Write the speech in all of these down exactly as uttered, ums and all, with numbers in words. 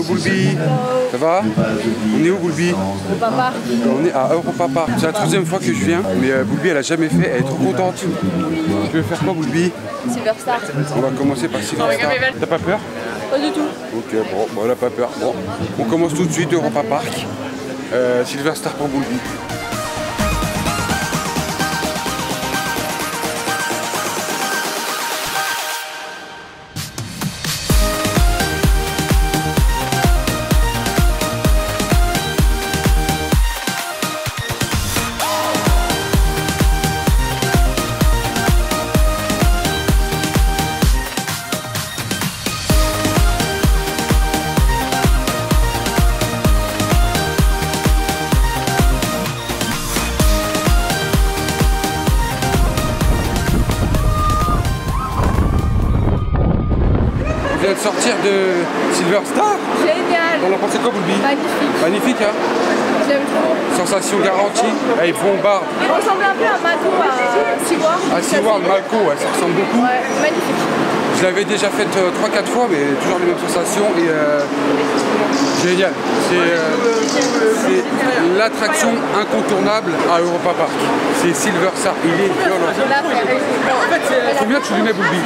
Boulby. Ça va? On est où Boulby? Europa Park. On est à Europa Park. C'est la troisième fois que je viens, mais euh, Boulby elle a jamais fait, elle est trop contente. Tu veux faire quoi Boulby? Silver Star. On va commencer par Silver Star. T'as pas peur? Pas du tout. Ok, bon, bon, elle a pas peur. Bon, on commence tout de suite Europa Park. Euh, Silver Star pour Boulby. On vient de sortir de Silver Star. Génial. On en pensé quoi Boulby? Magnifique. Magnifique hein. J'aime trop. Sensation garantie. Elle est bombarde. Il ressemble un peu à Mako à SeaWorld. À SeaWorld, Malco, ouais, ça ressemble beaucoup. Ouais, magnifique. Je l'avais déjà faite euh, trois quatre fois, mais toujours les mêmes sensations. Et euh, génial. C'est euh, l'attraction incontournable à Europa Park. C'est Silver Star. Il est violent. Combien tu lui mets Boulby?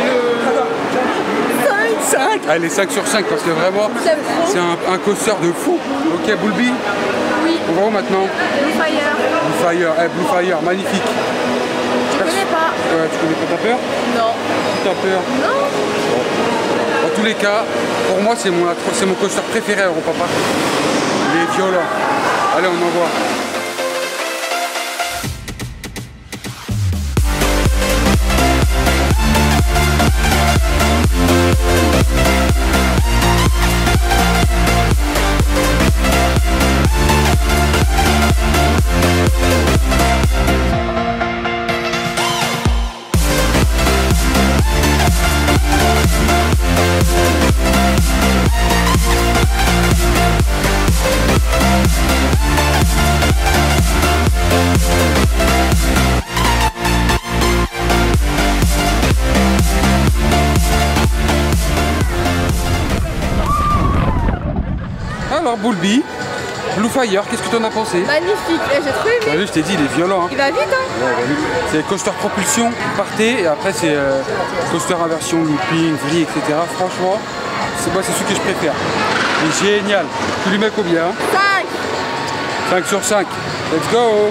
cinq. Allez, cinq sur cinq parce que vraiment, c'est un, un coaster de fou. Ok, Boulby? Oui. On va où maintenant? Blue Fire. Blue Fire, eh, Blue Fire, magnifique. Je connais pas. Ouais, tu connais pas, t'as peur? Non. T'as peur? Non. Bon. Dans tous les cas, pour moi, c'est mon, c'est mon coaster préféré à Europa Park. Il est violent. Allez, on envoie. Alors Boulby, Blue Fire, qu'est-ce que tu en as pensé? Magnifique. Et j'ai trop aimé. Ouais, je t'ai dit, il est violent. Hein. Il va vite hein. Ouais, il va vite. C'est coaster propulsion, partez, et après c'est euh, coaster inversion, looping, vrille, et cetera. Franchement, c'est moi c'est celui que je préfère. Il est génial. Tu lui mets combien? cinq. cinq sur cinq. Let's go!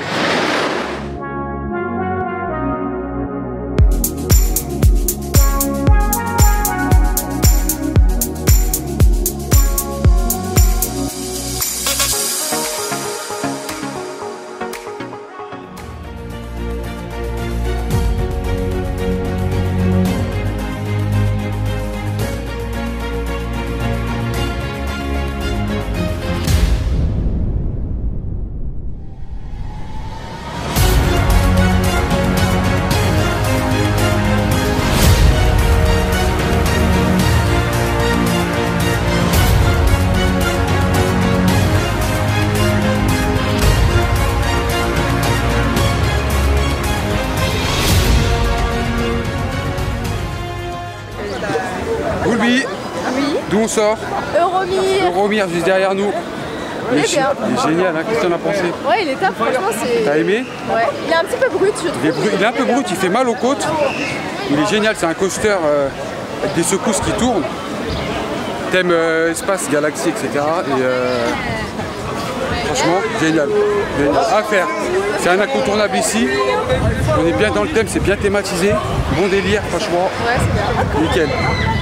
Boulby, Oui. d'où on sort? Euromir. Euromir juste derrière nous. Il est, bien. il est génial, hein. Qu'est-ce que t'en as pensé? Ouais, il est top, franchement, c'est... T'as aimé? Ouais. Il est un petit peu brut, je trouve. il est, brut, il est un peu brut, il fait mal aux côtes. Il est génial, c'est un coaster euh, avec des secousses qui tournent. Thème euh, espace, galaxie, et cetera. Et euh, franchement, génial. génial. À faire. C'est un incontournable ici. On est bien dans le thème, c'est bien thématisé. Bon délire, franchement. Ouais, c'est bien. Nickel.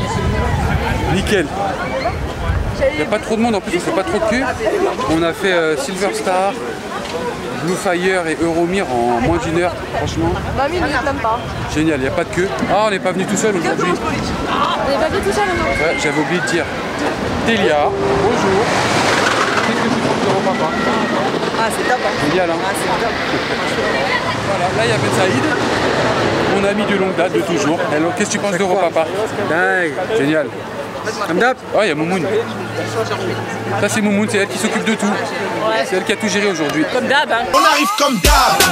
Nickel. Il n'y a pas trop de monde en plus, on fait pas trop de queue. On a fait euh, Silver Star, Blue Fire et Euromir en moins d'une heure, franchement. vingt minutes, même pas. Génial, il n'y a pas de queue. Ah, on n'est pas venu tout seul aujourd'hui. On est pas venu tout seul aujourd'hui. Ouais, j'avais oublié de dire. Delia, bonjour. Qu'est-ce que tu penses d'Europa Park? Ah, c'est top. Hein. Génial, hein. Ah, c'est top. Voilà, là il y a Ben Saïd, mon ami de longue date, de toujours. Alors, qu'est-ce que tu penses d'Europa Park? Dingue. Génial. Hamdab. Oh, il y a Moumoun. Ça, c'est Moumoun, c'est elle qui s'occupe de tout. C'est elle qui a tout géré aujourd'hui. Comme d'hab. Hein. On arrive comme d'hab.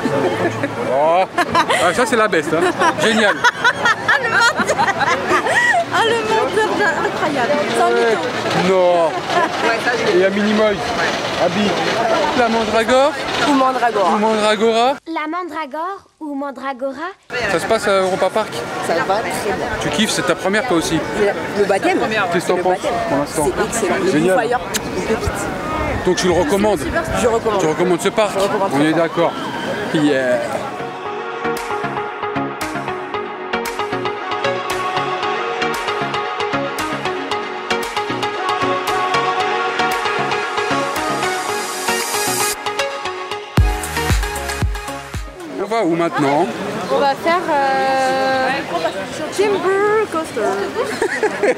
Oh. Ah, ça, c'est la best. Hein. Génial. Ah, le menteur. Ah, le menteur. incroyable. Sans Ouais. mytho. Non. Et à Minimoy, Abby, la mandragore Ou mandragore. ou mandragora. La mandragore ou mandragora? Ça se passe à Europa Park. Ça va très bien. Tu kiffes, c'est ta première toi aussi. Le baptême. Qu'est-ce que t'en Le penses baptême. pour l'instant? C'est excellent. Le Génial. Blue Fire, une pépite. Donc tu le recommandes. Je recommande. Tu recommandes ce parc. Je recommande On ce est parc. d'accord. Yeah. On va où maintenant? On va faire euh, Timber Coaster.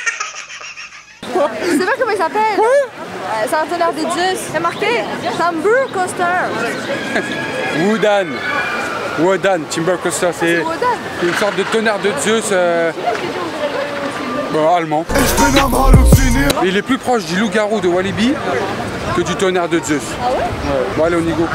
Je sais pas comment il s'appelle. Euh, C'est un tonnerre de Zeus. C'est marqué Timber Coaster. Woodan. Wodan, Timber Coaster, c'est Wodan. une sorte de tonnerre de Zeus euh, bon, allemand. Et il est plus proche du loup-garou de Walibi que du tonnerre de Zeus. Ah ouais? Ouais. Bon allez on y go.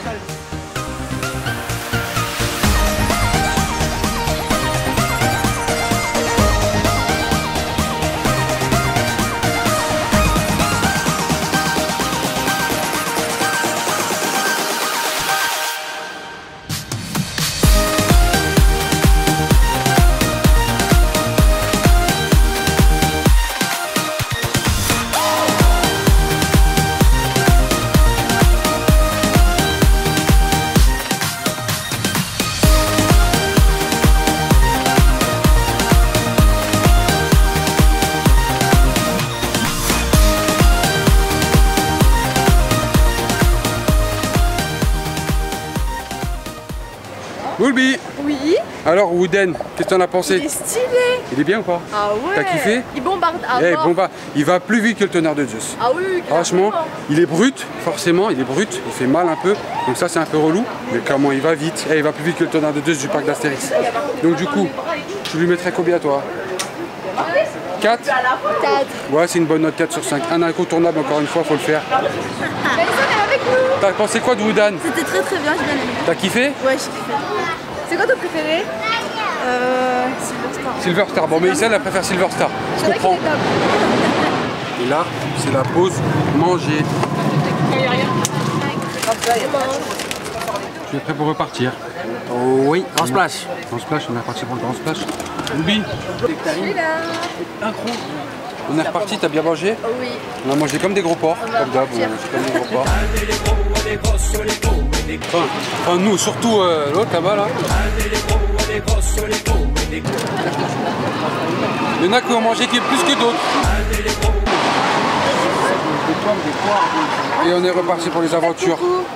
Woolby. Oui. Alors Wooden, qu'est-ce que t'en as Il pensé? est stylé. Il est bien ou pas? Ah ouais. T'as kiffé? Il bombarde à Eh mort. bon bah, il va plus vite que le tonnerre de Zeus. Ah oui, oui, Franchement, clairement. il est brut, forcément, il est brut, il fait mal un peu, donc ça c'est un peu relou, mais comment il va vite, eh, il va plus vite que le tonnerre de Zeus du parc d'Astérix. Donc du coup, tu lui mettrais combien toi? quatre? quatre. Ouais, c'est une bonne note, quatre sur cinq. Un incontournable, encore une fois, faut le faire. Alison est avec nous. T'as pensé quoi de Woodan? C'était très très bien, j'ai bien aimé. T'as kiffé? Ouais, j'ai kiffé. C'est quoi ton préféré? Euh. Silver Star. Silver Star, bon mais Isel elle préfère Silver Star, je C'est vrai qu'il comprends. est top. Et là, c'est la pause manger. Tu es prêt pour repartir? Oh oui, grand splash. Grand splash, on est reparti pour le grand splash. Ruby, Je suis là. on est reparti, t'as bien mangé? Oh oui. On a mangé comme des gros porcs, comme d'hab, on a mangé comme des gros porcs. Enfin, enfin, nous, surtout euh, l'autre là-bas là. Il y en a qui ont mangé plus que d'autres. Et on est reparti pour les aventures.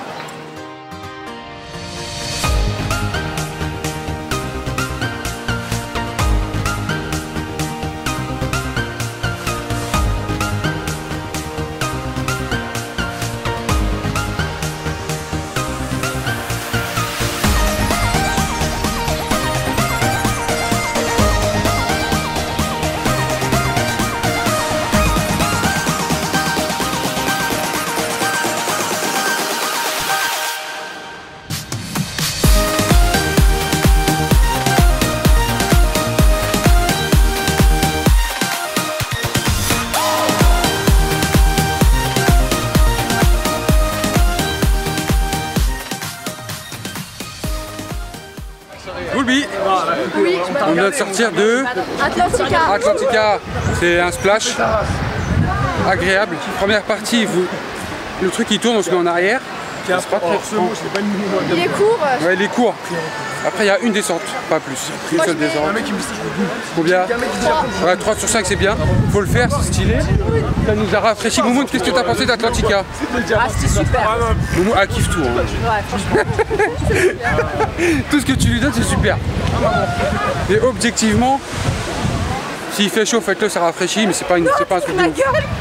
Woolby, Oui. on vient de sortir de Atlantica. Atlantica. C'est un splash agréable. Première partie, vous... le truc il tourne, on se met en arrière. C'est pas très franc. Il est court. Ouais, il est court. Après, il y a une descente, pas plus. Une seule descente. Combien? Ouais, trois sur cinq, c'est bien. Faut le faire, c'est stylé. Ça nous a rafraîchi. Moumoun, qu'est-ce que tu as pensé d'Atlantica? Ah, c'était super. Moumou, elle kiffe tout. Hein. Ouais, franchement. Tout ce que tu lui donnes, c'est super. Et objectivement, s'il fait chaud, faites-le, ça rafraîchit, mais c'est pas, une, c'est pas un truc de ouf.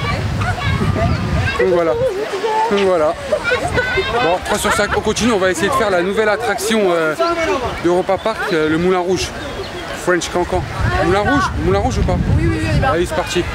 Donc voilà. Donc voilà. Bon, trois sur cinq, on continue, on va essayer de faire la nouvelle attraction euh, d'Europa Park, euh, le Moulin Rouge. French Cancan. Moulin Rouge? Moulin Rouge ou pas? Oui, oui, oui. Allez, c'est parti.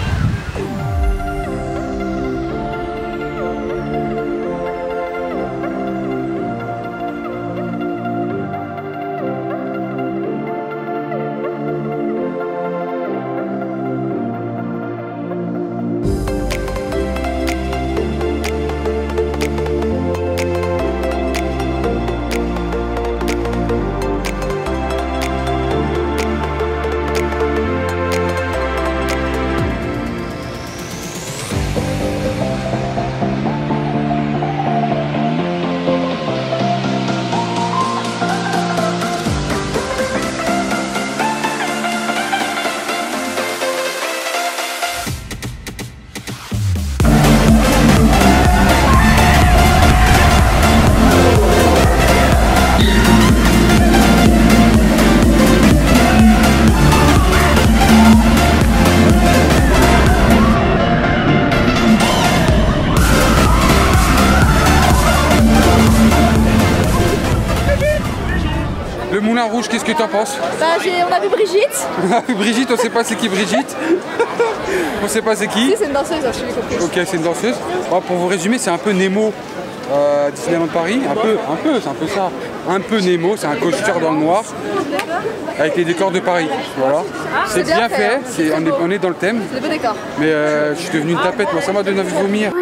Moulin Rouge, qu'est-ce que t'en penses? Bah, j'ai- on a vu Brigitte. Brigitte, on sait pas c'est qui Brigitte. On sait pas c'est qui. Si, c'est une danseuse, je suis compris. Ok, c'est une danseuse. Bon, pour vous résumer, c'est un peu Nemo euh, à Disneyland Paris. Un peu, un peu, c'est un peu ça. Un peu Nemo, c'est un coaster dans le noir avec les décors de Paris. Voilà. C'est bien fait, c'est- on, est, on est dans le thème. C'est des beaux décors. Mais euh, je suis devenu une tapette, moi ça m'a donné envie de vomir.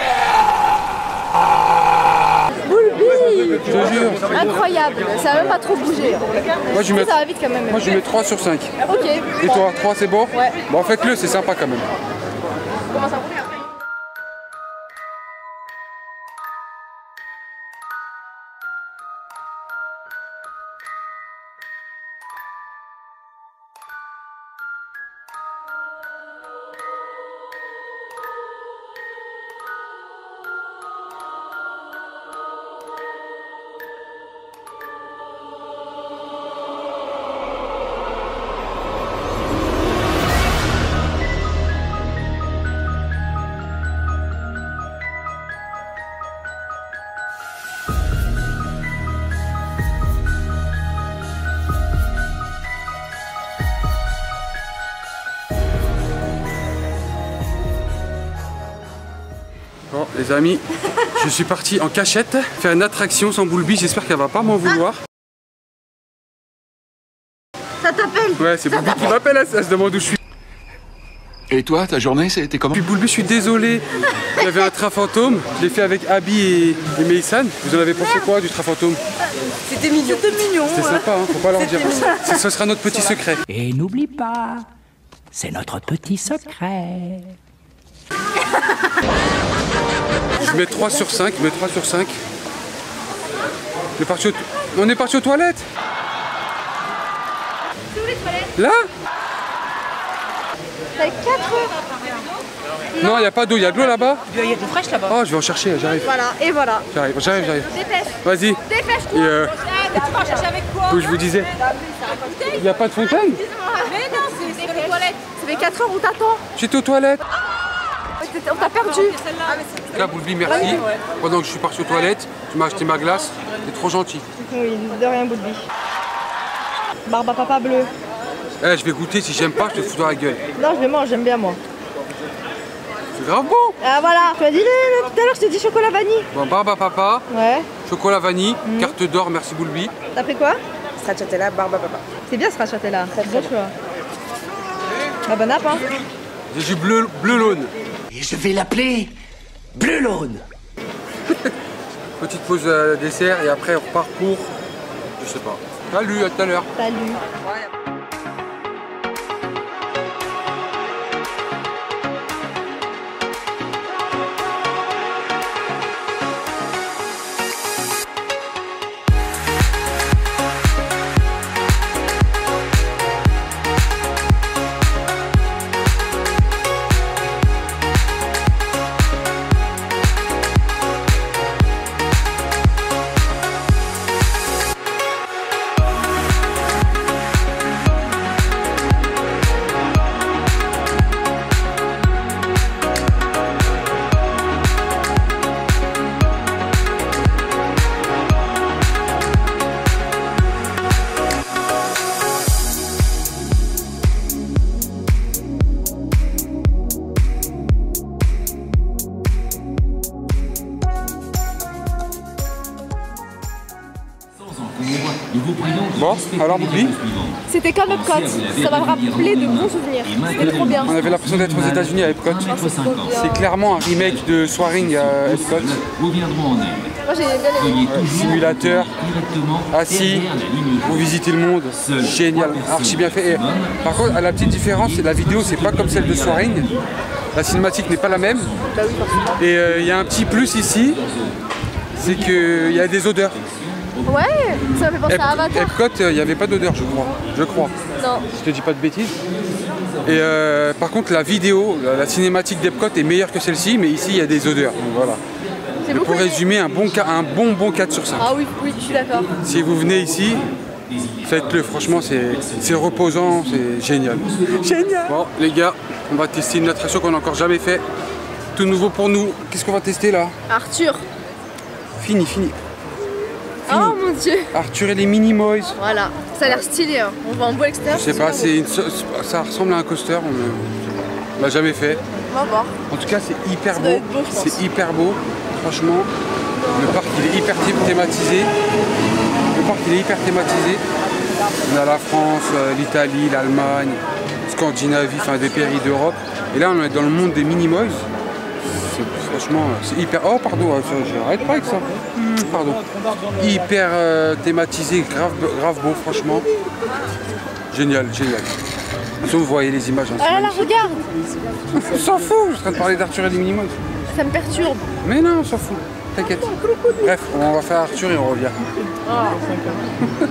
Bulbi, Je te jure. incroyable, ça a même pas trop bougé. Moi je mets, Ça va vite quand même. moi, je mets trois sur cinq. Ok. Et toi, trois c'est bon? Ouais. Bon, faites-le, c'est sympa quand même. Comment ça? Bon, les amis, je suis parti en cachette faire une attraction sans Bulbi. J'espère qu'elle va pas m'en vouloir. Ça t'appelle? Ouais, c'est Bulbi qui m'appelle, elle, elle se demande où je suis. Et toi, ta journée, c'était comment? Puis Bulbi, je suis désolé. Il y avait un train fantôme. Je l'ai fait avec Abby et, et Meissan. Vous en avez pensé quoi du train fantôme? C'était mignon. C'était mignon. C'est sympa, hein, faut pas leur dire. C'est- Ce sera notre petit secret. Et n'oublie pas, c'est notre petit secret. Je mets trois sur cinq, je mets trois sur cinq. On est parti aux, on est parti aux toilettes. Là? Ça fait quatre heures. Non, il n'y a pas d'eau, il y a de l'eau là-bas. Il y a de fraîche là-bas. Oh, je vais en chercher, j'arrive. Voilà, et voilà. J'arrive, j'arrive, j'arrive. Dépêche. Vas-y. Et Dépêche-toi. euh, Tu vas chercher avec quoi? où je vous disais, il n'y a pas de fontaine? Mais non, c'est les toilettes. Ça fait quatre heures, on t'attend. J'étais aux toilettes. On t'a perdu. En tout cas, Bulbi, merci. Pendant que je suis parti aux toilettes, tu m'as acheté ma glace. T'es trop gentil. Oui, de rien, Bulbi. Barbe à papa bleu. Eh, je vais goûter, si j'aime pas, je te fous dans la gueule. Non, je le mange, j'aime bien moi. C'est grave bon. Ah voilà, tu as dit le, tout à l'heure, je t'ai dit chocolat vanille. Bon, barbe à papa, Ouais. chocolat vanille, carte d'or, merci Bulbi. T'as pris quoi? Stracciatella, barbe à papa. C'est bien ce stracciatella. Bon choix. Ah bon app, hein. J'ai du bleu, bleu laune. Et je vais l'appeler Bleu Laune. Petite pause euh, dessert et après on repart pour, je sais pas. Salut, à tout à l'heure. Salut. Bon, alors Bulbi, C'était comme Epcot. Ça m'a rappelé de bons souvenirs. C'était trop bien. on avait l'impression d'être aux États-Unis à Epcot. C'est clairement un remake de Soaring à Epcot. Moi j'ai bien aimé. Ouais, simulateur, assis, vous visitez le monde, génial, archi bien fait. Et, par contre, à la petite différence, la vidéo c'est pas comme celle de Soaring, la cinématique n'est pas la même. Et euh, il y a un petit plus ici, c'est qu'il y a des odeurs. Ouais, ça m'a fait penser Ep- à Avatar. Epcot, il n'y avait pas d'odeur, je crois. Je crois. Non. Je te dis pas de bêtises. Et euh, par contre, la vidéo, la, la cinématique d'Epcot est meilleure que celle-ci, mais ici il y a des odeurs. Donc, voilà. C'est Mais beaucoup. pour résumer, un bon, ca- un bon bon quatre sur cinq. Ah oui, oui, je suis d'accord. Si vous venez ici, faites-le. Franchement, c'est c'est reposant, c'est génial. Génial. Bon, les gars, on va tester une attraction qu'on n'a encore jamais fait. Tout nouveau pour nous. Qu'est-ce qu'on va tester là? Arthur. Fini, fini. Oh mon dieu. Arthur et les Minimoys. Voilà, ça a l'air stylé, hein. On va en bois extérieur. Je sais pas, c'est une... ça ressemble à un coaster, on l'a jamais fait. On va voir. En tout cas, c'est hyper doit beau, être beau, je pense. c'est hyper beau, franchement. Le parc il est hyper thématisé. Le parc il est hyper thématisé. On a la France, euh, l'Italie, l'Allemagne, Scandinavie, enfin des pays d'Europe. Et là on est dans le monde des Minimoys. Franchement, c'est hyper... Oh pardon, j'arrête pas avec ça. Mmh, pardon. Hyper euh, thématisé, grave, grave beau, franchement. Génial, génial. Vous voyez les images. Hein, ah là là, regarde. On s'en fout, je suis en train de parler d'Arthur et les Minimoys. Ça me perturbe. Mais non, on s'en fout. T'inquiète. Bref, on va faire Arthur et on revient. Oh.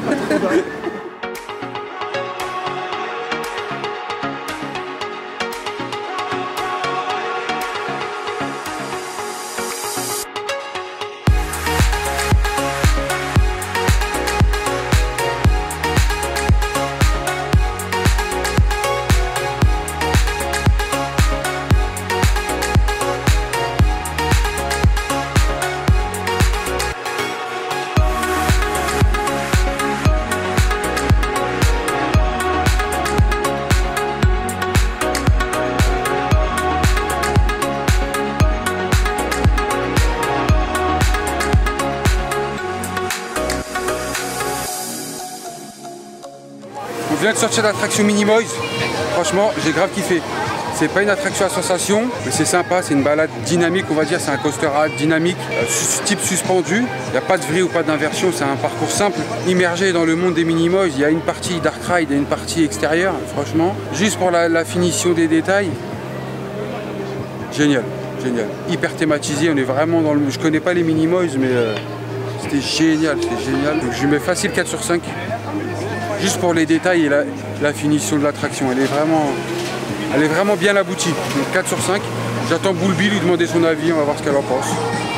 On vient de sortir de l'attraction Minimoys. Franchement, j'ai grave kiffé. C'est pas une attraction à sensation, mais c'est sympa, c'est une balade dynamique, on va dire, c'est un coaster dynamique, euh, type suspendu. Il n'y a pas de vrille ou pas d'inversion, c'est un parcours simple. Immergé dans le monde des Minimoys, il y a une partie Dark Ride et une partie extérieure, franchement. Juste pour la, la finition des détails, génial, génial. Hyper thématisé, on est vraiment dans le... Je connais pas les Minimoys, mais euh, c'était génial, c'était génial. Donc je lui mets facile quatre sur cinq. Juste pour les détails et la, la finition de l'attraction, elle est vraiment... Elle est vraiment bien aboutie, donc quatre sur cinq. J'attends Boulby lui demander son avis, on va voir ce qu'elle en pense.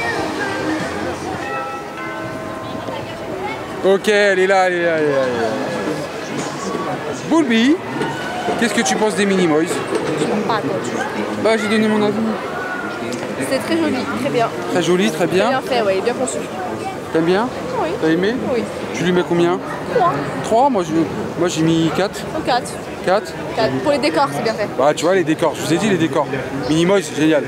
Ok, elle est là, elle est là, elle est là. Elle est là. Boulby, qu'est-ce que tu penses des Minimoys? Pas toi. Bah j'ai donné mon avis. C'est très joli, très bien. Très joli, très bien. Bien fait, oui, bien conçu. T'aimes bien? Oui. T'as aimé? Oui. Tu lui mets combien? trois. trois? Moi j'ai moi, j'ai mis quatre. Ou quatre. quatre? quatre. Pour les décors, c'est bien fait. Bah tu vois les décors, je vous ai dit les décors. Minimoys, c'est génial.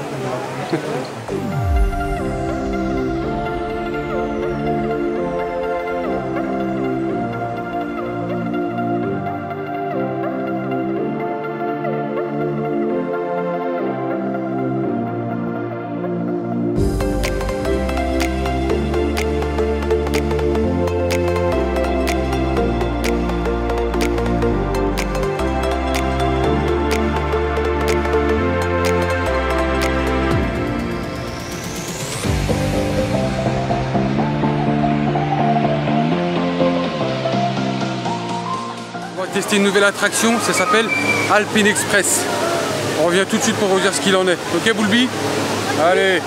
On va tester une nouvelle attraction, ça s'appelle Alpine Express. On revient tout de suite pour vous dire ce qu'il en est. Ok Boulby? Allez.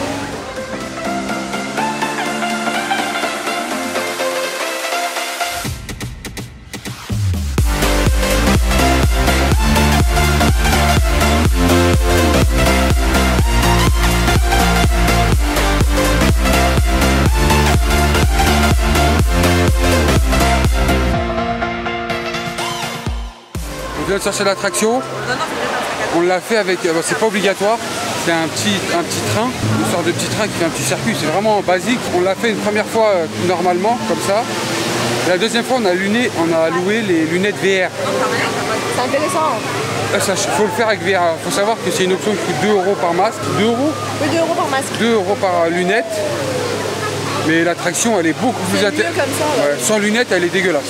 On vient de chercher l'attraction. On l'a fait avec, euh, c'est pas obligatoire, c'est un petit, un petit train, une sorte de petit train qui fait un petit circuit, c'est vraiment basique. On l'a fait une première fois euh, normalement, comme ça. Et la deuxième fois, on a, luné, on a loué les lunettes V R. C'est intéressant. Il faut le faire avec V R. Il faut savoir que c'est une option qui coûte deux euros par masque. deux euros Oui, deux euros par masque. deux euros par lunette. Mais l'attraction, elle est beaucoup plus C'est mieux intéressante. comme ça, ouais. Ouais, sans lunettes, elle est dégueulasse.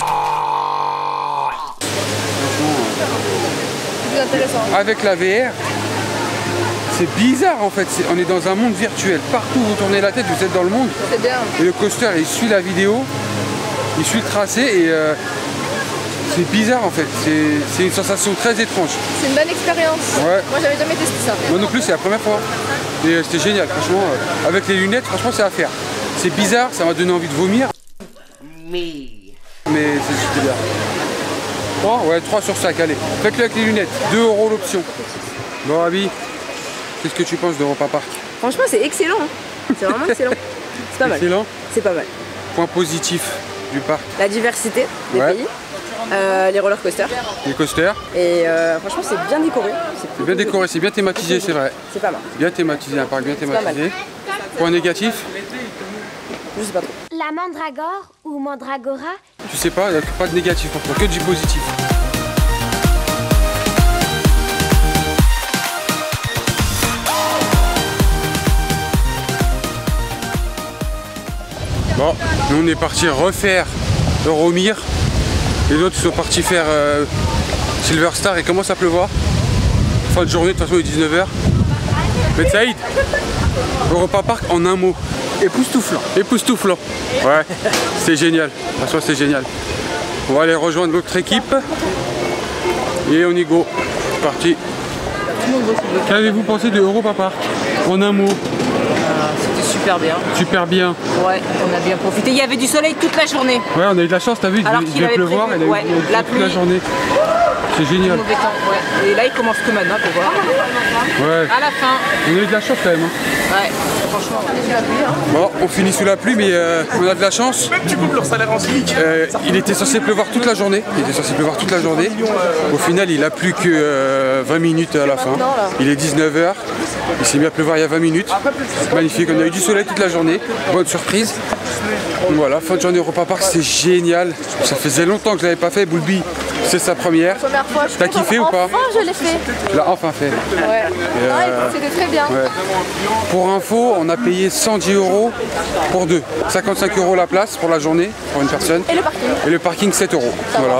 C'est plus intéressant. Avec la V R, c'est bizarre en fait, c'est- on est dans un monde virtuel. Partout où vous tournez la tête, vous êtes dans le monde. C'est bien. Et le coaster, il suit la vidéo, il suit le tracé et euh, c'est bizarre en fait. C'est c'est une sensation très étrange. C'est une bonne expérience. Ouais. Moi, j'avais jamais testé ça. Moi non plus, c'est la première fois. Et euh, c'était génial, franchement. euh, avec les lunettes, franchement, c'est à faire. C'est bizarre, ça m'a donné envie de vomir. Mais c'est c'était bien. trois? Ouais, trois sur cinq, allez. Faites-le avec les lunettes. deux euros l'option. Bon, Abby, qu'est-ce que tu penses d'Europa Park? Franchement, c'est excellent. hein. C'est vraiment excellent. C'est pas mal. Excellent. C'est pas mal. points positifs du parc? La diversité des Ouais. pays, euh, les roller coasters. Les coasters. Et euh, franchement, c'est bien décoré. C'est bien décoré, c'est bien thématisé, c'est vrai. C'est pas mal. Bien thématisé, un parc bien pas mal. thématisé. Point négatif? Je sais pas trop. La mandragore ou mandragora? Tu sais pas, il n'y a pas de négatif, il n'y a que du positif. Bon, nous on est parti refaire Euromir. Les autres sont partis faire euh, Silver Star et commence à pleuvoir. Fin de journée, de toute façon il est dix-neuf heures. Mais Saïd, Europa Park en un mot. Époustouflant. Époustouflant. Ouais, c'est génial. Franchement, c'est génial. On va aller rejoindre l'autre équipe. Et on y go. C'est parti. Qu'avez-vous pensé de Europa Park? En un mot. C'était super bien. Super bien. Ouais, on a bien profité. Il y avait du soleil toute la journée. Ouais, on a eu de la chance, t'as vu, il Alors devait- il qu'il devait avait pleuvoir, prévu, et il a eu- ouais, il a eu la toute la pluie. journée. C'est génial. Mauvais temps, ouais. Et là, il commence que maintenant, pour voir. Ouais. À la fin. On a eu de la chance quand même. Hein. Ouais, franchement, Bon, on finit sous la pluie, mais euh, on a de la chance. Tu coupes leur salaire en SMIC. Euh, il était censé pleuvoir toute la journée. Il était censé pleuvoir toute la journée. Au final, il a plus que euh, vingt minutes à la fin. Il est dix-neuf heures. Il s'est mis à pleuvoir il y a vingt minutes. Magnifique. On a eu du soleil toute la journée. Bonne surprise. Donc voilà, fin de journée Europa Park, c'est génial. Ça faisait longtemps que je l'avais pas fait. Boulby, c'est sa première. Première fois, je suis T'as contente. kiffé ou pas? Enfin, je l'ai fait. Il l'a enfin fait. Ouais. euh, Ouais, c'était très bien. Ouais. Pour info, on a payé cent dix euros pour deux. cinquante-cinq euros la place pour la journée, pour une personne. Et le parking. Et le parking, sept euros. Voilà.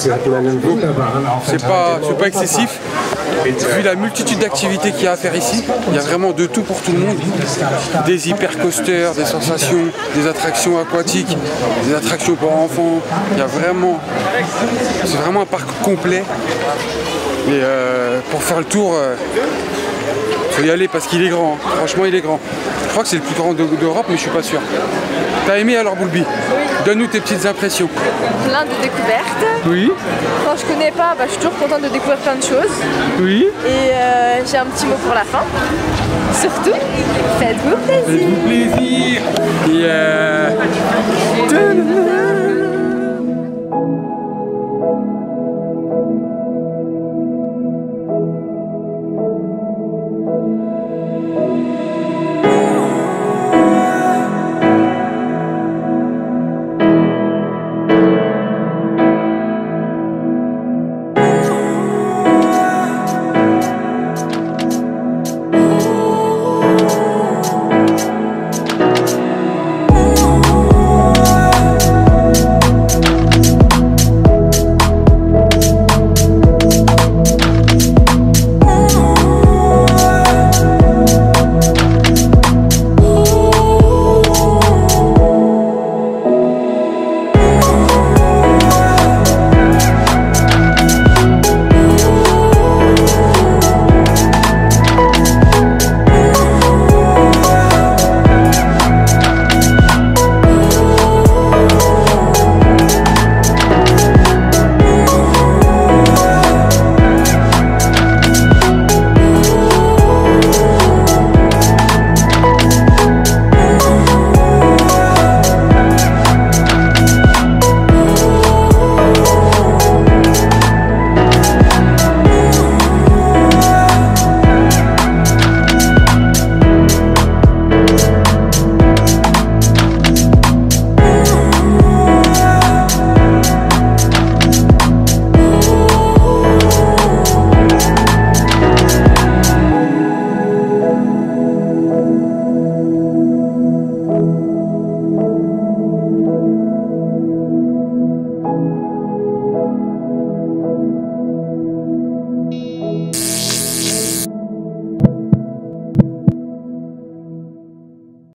C'est pas, c'est pas excessif. Vu la multitude d'activités qu'il y a à faire ici, il y a vraiment de tout pour tout le monde. Des hypercoasters, des sensations, des attractions aquatiques, des attractions pour enfants. Il y a vraiment... C'est vraiment un parc complet. Et euh, pour faire le tour, euh, faut y aller parce qu'il est grand. Hein. Franchement, il est grand. Je crois que c'est le plus grand de- d'Europe, mais je suis pas sûr. T'as aimé alors, Boulby? Donne-nous tes petites impressions. Plein de découvertes. Oui, Quand je connais pas, bah, je suis toujours contente de découvrir plein de choses. oui. Et euh, j'ai un petit mot pour la fin. Surtout, faites-vous plaisir. Plaisir. Et euh...